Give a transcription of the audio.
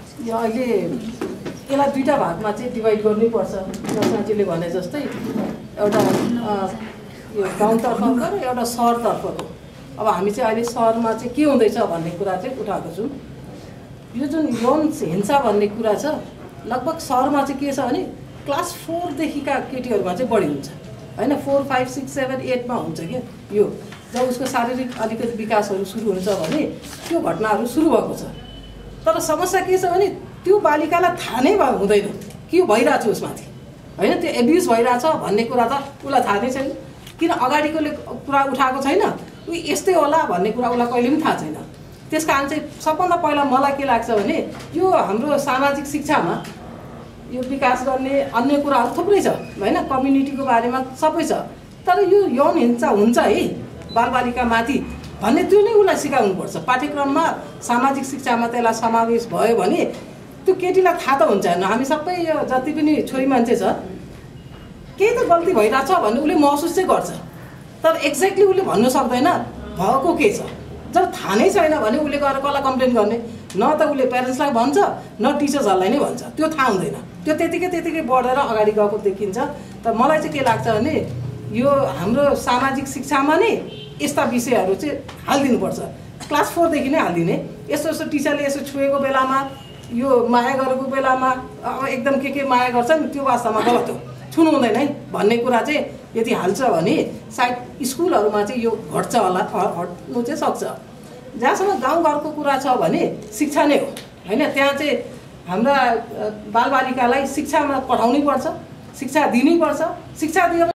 यो अहिले यसलाई दुईटा भागमा चाहिँ डिभाइड गर्नैपर्छ। साँच्चीले भने जस्तै एउटा यो गाउँतर्फको र एउटा सहरतर्फको। अब हामी चाहिँ अहिले सहरमा चाहिँ के हुँदैछ भन्ने कुरा चाहिँ उठाएको छौँ। यो जुन यौन हिंसा भन्ने कुरा छ, लगभग सहरमा चाहिँ के छ भने क्लास 4 देखिका केटीहरूमा चाहिँ बढी हुन्छ हैन। 4, 5, 6, 7, 8 मा हुन्छ क्या। यो जब उसको शारीरिक अलिकति विकासहरू सुरु हुन्छ भने त्यो घटनाहरू सुरु भएको छ। तर समस्या के छ भने त्यो बालिकालाई थाहा नै हुँदैन कि यो भइरहेछ उसमाथि हैन। त्यो एब्युज भइरहेछ भन्ने कुरा त उसलाई थाहा नै छैन, किन अगाडिकोले कुरा उठाएको छैन। उ यस्तै होला भन्ने कुरा उसलाई कहिले पनि थाहा छैन। त्यस कारण चाहिँ सबभन्दा पहिला मलाई के लाग्छ भने यो हाम्रो सामाजिक शिक्षामा यो विकास गर्ने अन्य कुराहरू थुप्रै छ हैन। कम्युनिटीको बारेमा सबै छ, तर यो यौन हिंसा हुन्छ है बालबालिकामाथि भन्ने त्यो नै उसलाई सिकाउनुपर्छ। पाठ्यक्रममा सामाजिक शिक्षामा त्यसलाई समावेश भयो भने त्यो केटीलाई थाहा त हुन्छ हैन। हामी सबै यो जति पनि छोरी मान्छे छ केही त गल्ती भइरहेछ भन्ने उसले महसुस चाहिँ गर्छ, तर एक्ज्याक्टली उसले भन्न सक्दैन भएको के छ। जब थाहा नै छैन भने उसले गएर कसलाई कम्प्लेन गर्ने? न त उसले प्यारेन्ट्सलाई भन्छ न टिचर्सहरूलाई नै भन्छ। त्यो थाहा हुँदैन, त्यो त्यतिकै बढेर अगाडि गएको देखिन्छ। त मलाई चाहिँ के लाग्छ भने यो हाम्रो सामाजिक शिक्षामा नै यस्ता विषयहरू चाहिँ हालिदिनुपर्छ। क्लास 4 देखि नै हालिदिने। यस्तो टिचरले यसो छुएको बेलामा, यो माया गरेको बेलामा अब एकदम के माया गर्छ नि त्यो वास्तवमा गलत हो, छुनु हुँदैन है भन्ने कुरा चाहिँ यदि हाल्छ भने सायद स्कुलहरूमा चाहिँ यो घट्छ होला, हट्नु चाहिँ सक्छ। जहाँसम्म गाउँघरको कुरा छ भने शिक्षा नै हो हैन। त्यहाँ चाहिँ हाम्रा बालबालिकालाई शिक्षामा पठाउनै पर्छ, शिक्षा दिनै पर्छ। शिक्षा दियो